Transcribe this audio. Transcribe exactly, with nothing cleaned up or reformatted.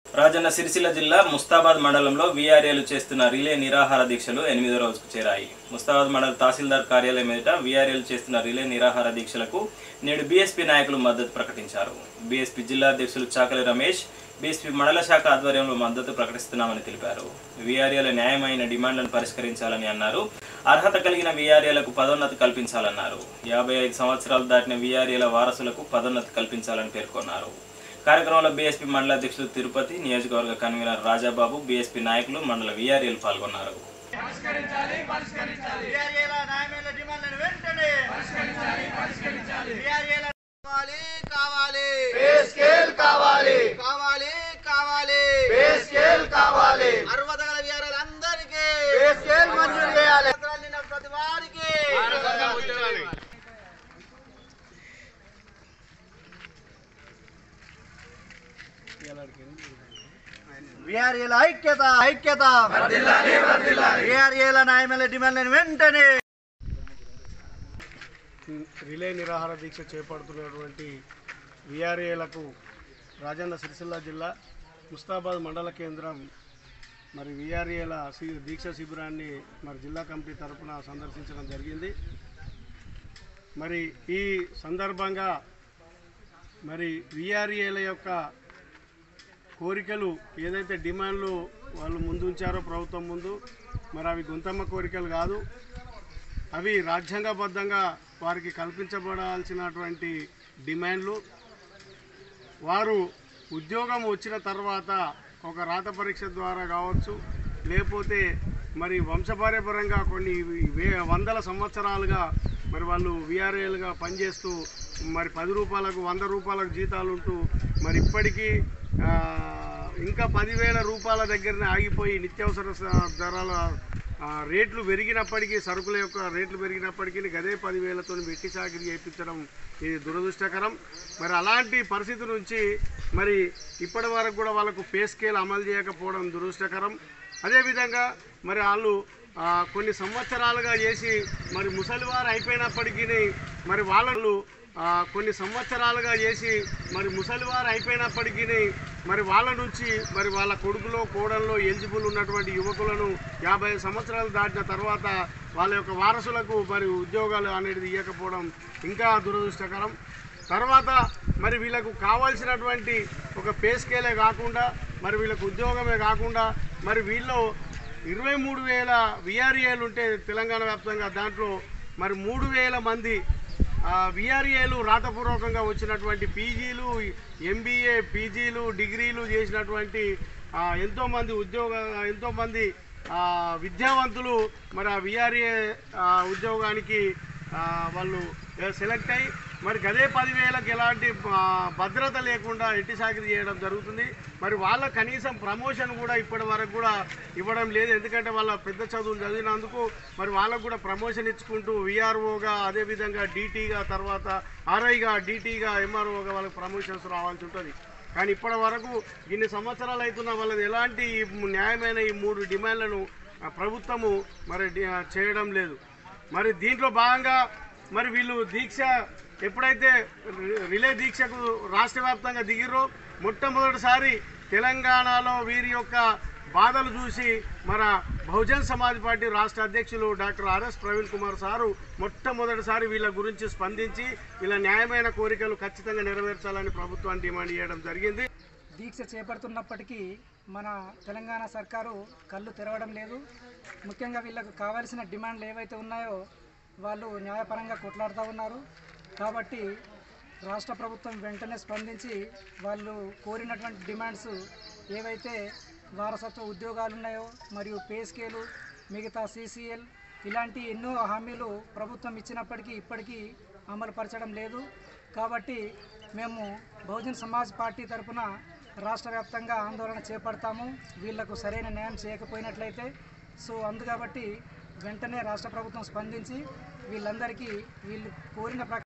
రాజన్న సిరిసిల్ల జిల్లా ముస్తాబాద్ మండలంలో వీఆర్ఏలు చేస్తున్న రిలే నిరాహార దీక్షలు ఎనిమిదో రోజుకు చేరాయి. ముస్తాబాద్ మండల తహసీల్దార్ కార్యాలయం ఎదుట వీఆర్ఏలు చేస్తున్న రిలే నిరాహార దీక్షలకు నేడు బీఎస్పీ నాయకులు మద్దతు ప్రకటించారు. బీఎస్పీ జిల్లా అధ్యక్షులు చాకలి రమేష్ బీఎస్పీ మండల శాఖ ఆధ్వర్యంలో మద్దతు ప్రకటిస్తున్నామని తెలిపారు. వీఆర్ఏల న్యాయమైన డిమాండ్లను పరిష్కరించాలని అన్నారు. అర్హత కలిగిన వీఆర్ఏలకు పదోన్నతి కల్పించాలన్నారు. యాభై ఐదు సంవత్సరాలు దాటిన వీఆర్ఏల వారసులకు పదోన్నతి కల్పించాలని పేర్కొన్నారు. కార్యక్రమంలో బీఎస్పీ మండల అధ్యక్షులు తిరుపతి, నియోజకవర్గ కన్వీనర్ రాజాబాబు, బీఎస్పీ నాయకులు, మండల వీఆర్ఏలు పాల్గొన్నారు. వీఆర్ఏల ఐక్యత ఐక్యత వీఆర్ఏల న్యాయమైన డిమాండ్లను వెంటనే. రిలే నిరాహార దీక్ష చేపడుతున్నటువంటి వీఆర్ఏలకు రాజన్న సిరిసిల్ల జిల్లా ముస్తాబాద్ మండల కేంద్రం మరి వీఆర్ఏల దీక్ష శిబిరాన్ని మరి జిల్లా కమిటీ తరఫున సందర్శించడం జరిగింది. మరి ఈ సందర్భంగా మరి వీఆర్ఏల యొక్క కోరికలు ఏదైతే డిమాండ్లు వాళ్ళు ముందు ఉంచారో ప్రభుత్వం ముందు, మరి అవి గొంతమ్మ కోరికలు కాదు, అవి రాజ్యాంగబద్ధంగా వారికి కల్పించబడాల్సినటువంటి డిమాండ్లు. వారు ఉద్యోగం వచ్చిన తర్వాత ఒక రాత పరీక్ష ద్వారా కావచ్చు, లేకపోతే మరి వంశపార్యపరంగా కొన్ని వే వందల సంవత్సరాలుగా మరి వాళ్ళు వీఆర్ఏలుగా పనిచేస్తూ మరి పది రూపాయలకు వంద రూపాయలకు జీతాలు ఉంటూ మరి ఇప్పటికీ ఇంకా పదివేల రూపాయల దగ్గరనే ఆగిపోయి నిత్యావసర ధరల రేట్లు పెరిగినప్పటికీ, సరుకుల యొక్క రేట్లు పెరిగినప్పటికీ గదే పదివేలతో వెట్టి చాకిరీ చేయించడం ఇది దురదృష్టకరం. మరి అలాంటి పరిస్థితి నుంచి మరి ఇప్పటి వరకు కూడా వాళ్ళకు పే స్కేల్ అమలు చేయకపోవడం దురదృష్టకరం. అదేవిధంగా మరి వాళ్ళు కొన్ని సంవత్సరాలుగా చేసి మరి ముసలివారు అయిపోయినప్పటికీ మరి వాళ్ళు కొన్ని సంవత్సరాలుగా చేసి మరి ముసలివారు అయిపోయినప్పటికీ మరి వాళ్ళ నుంచి మరి వాళ్ళ కొడుకులో కోడల్లో ఎలిజిబుల్ ఉన్నటువంటి యువకులను యాభై సంవత్సరాలు దాటిన తర్వాత వాళ్ళ యొక్క వారసులకు మరి ఉద్యోగాలు అనేది ఇవ్వకపోవడం ఇంకా దురదృష్టకరం. తర్వాత మరి వీళ్ళకు కావాల్సినటువంటి ఒక పే స్కేలే కాకుండా మరి వీళ్ళకు ఉద్యోగమే కాకుండా మరి వీళ్ళు ఇరవై మూడు వేల వీఆర్ఏలు ఉంటే తెలంగాణ వ్యాప్తంగా దాంట్లో మరి మూడు వేల మంది వీఆర్ఏలు రాతపూర్వకంగా వచ్చినటువంటి పీజీలు, ఎంబీఏ, పీజీలు, డిగ్రీలు చేసినటువంటి ఎంతోమంది ఉద్యోగ ఎంతోమంది విద్యావంతులు మరి ఆ వీఆర్ఏ ఉద్యోగానికి వాళ్ళు సెలెక్ట్ అయ్యి మరి గదే పదివేలకు ఎలాంటి భద్రత లేకుండా ఎట్టి చాకిరీ చేయడం జరుగుతుంది. మరి వాళ్ళ కనీసం ప్రమోషన్ కూడా ఇప్పటి వరకు కూడా ఇవ్వడం లేదు. ఎందుకంటే వాళ్ళ పెద్ద చదువులు చదివినందుకు మరి వాళ్ళకు కూడా ప్రమోషన్ ఇచ్చుకుంటూ వీఆర్ఓగా, అదేవిధంగా డీటీగా, తర్వాత ఆర్ఐగా, డీటీగా, ఎంఆర్ఓగా వాళ్ళకి ప్రమోషన్స్ రావాల్సి ఉంటుంది. కానీ ఇప్పటి వరకు ఇన్ని సంవత్సరాలు అవుతున్న వాళ్ళది ఎలాంటి న్యాయమైన ఈ మూడు డిమాండ్లను ప్రభుత్వము మరి చేయడం లేదు. మరి దీంట్లో భాగంగా మరి వీళ్ళు దీక్ష ఎప్పుడైతే రిలే దీక్షకు రాష్ట్ర వ్యాప్తంగా దిగిరో మొట్టమొదటిసారి తెలంగాణలో వీరి యొక్క బాధలు చూసి మన బహుజన్ సమాజ్ పార్టీ రాష్ట్ర అధ్యక్షులు doctor R S Praveen Kumar sir మొట్టమొదటిసారి వీళ్ళ గురించి స్పందించి వీళ్ళ న్యాయమైన కోరికలు ఖచ్చితంగా నెరవేర్చాలని ప్రభుత్వాన్ని డిమాండ్ చేయడం జరిగింది. దీక్ష చేపడుతున్నప్పటికీ మన తెలంగాణ సర్కారు కళ్ళు తెరవడం లేదు. ముఖ్యంగా వీళ్ళకు కావాల్సిన డిమాండ్లు ఏవైతే ఉన్నాయో వాళ్ళు న్యాయపరంగా కొట్లాడుతూ ఉన్నారు. కాబట్టి రాష్ట్ర ప్రభుత్వం వెంటనే స్పందించి వాళ్ళు కోరినటువంటి డిమాండ్స్ ఏవైతే వారసత్వ ఉద్యోగాలు ఉన్నాయో మరియు పే స్కేలు, మిగతా సీసీఎల్ ఇలాంటి ఎన్నో హామీలు ప్రభుత్వం ఇచ్చినప్పటికీ ఇప్పటికీ అమలు పరచడం లేదు. కాబట్టి మేము బహుజన్ సమాజ్ పార్టీ తరఫున రాష్ట్ర వ్యాప్తంగా ఆందోళన చేపడతాము వీళ్లకు సరైన న్యాయం చేయకపోయినట్లయితే. సో అందు కాబట్టి వెంటనే రాష్ట్ర ప్రభుత్వం స్పందించి వీళ్ళందరికీ వీళ్ళు కోరిన